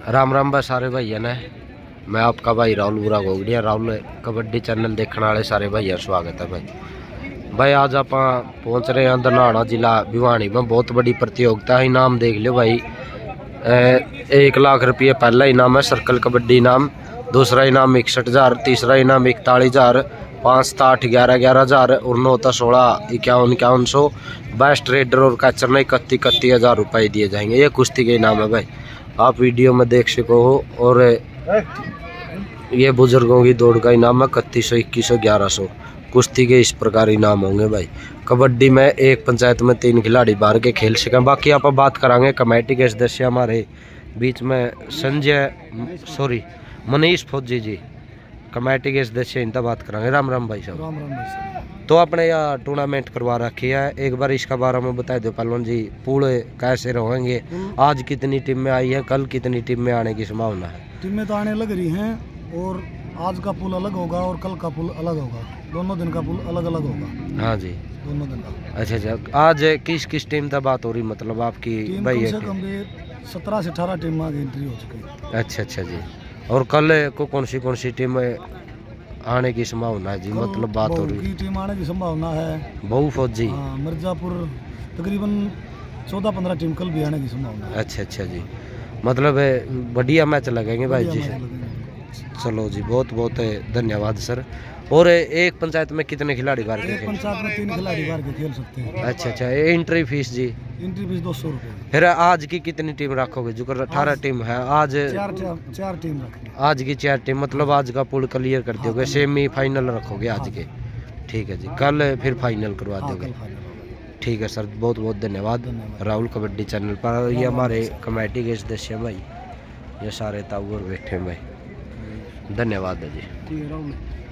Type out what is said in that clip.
राम राम भाई सारे भाइयों ने। मैं आपका भाई राहुल बुरा गोगड़िया। राहुल कबड्डी चैनल देखने वाले सारे भाइयों स्वागत है भाई। आज आप पहुंच रहे हैं धनाड़ा जिला भिवानी में। बहुत बड़ी प्रतियोगिता है। इनाम देख लो भाई, 1 लाख रुपये पहला इनाम है सर्कल कबड्डी इनाम, दूसरा इनाम 61,000, तीसरा इनाम 41,000, 5 था 8 11,000 और 9 था 16 51,100। बेस्ट रेडर और कैचर ने 31,000 रुपये दिए जाएंगे। ये कुश्ती के इनाम है भाई, आप वीडियो में देख सको हो। और ये बुजुर्गों की दौड़ का इनाम है 3100 2100 1100। कुश्ती के इस प्रकार इनाम होंगे भाई। कबड्डी में एक पंचायत में 3 खिलाड़ी बाहर के खेल सकें। बाकी आप बात करांगे कमेटी के सदस्य हमारे बीच में मनीष फौजी जी कमेटी के सदस्य, इनका बात करांगे। राम राम भाई साहब। राम राम भाई साहब। तो आपने यह टूर्नामेंट करवा रखी है, एक बार इसका बारे में बता दो पहलवान जी। पूल कैसे रहेंगे, आज कितनी टीम में आई है, कल कितनी टीम में आने की संभावना है? टीमें तो आने लग रही हैं और आज का पुल अलग होगा और कल का पुल अलग होगा। दोनों दिन का पुल अलग अलग होगा। हाँ जी, दोनों दिन का। अच्छा, आज किस किस टीम का बात हो रही, मतलब आपकी भाई? कम से कम 17 से 18 टीम में एंट्री हो चुकी है। अच्छा जी। और कल को कौन सी टीम आने की संभावना है जी? मतलब बात हो रही है टीम आने की संभावना है। बहु फौजी मिर्जापुर तकरीबन 14-15 टीम कल भी आने की संभावना है। अच्छा जी, मतलब बढ़िया मैच लगेंगे भाई जी। चलो जी, बहुत बहुत धन्यवाद सर। और एक पंचायत में कितने खिलाड़ी बाहर के? एक पंचायत में 3 खिलाड़ी बाहर के खेल सकते हैं। अच्छा, एंट्री फीस जी? एंट्री फीस 200 रुपये। फिर आज की कितनी टीम रखोगे? जो 18 टीम है आज, 4 टीम रखेंगे। आज की 4 टीम, मतलब आज का पूल क्लियर कर दोगे? सेमीफाइनल रखोगे आज के? ठीक है जी, कल फिर फाइनल करवा दोगे? ठीक है सर, बहुत बहुत धन्यवाद। राहुल कबड्डी चैनल पर ये हमारे कमेटी के सदस्य भाई, ये सारे ताऊर बैठे भाई। धन्यवाद जी।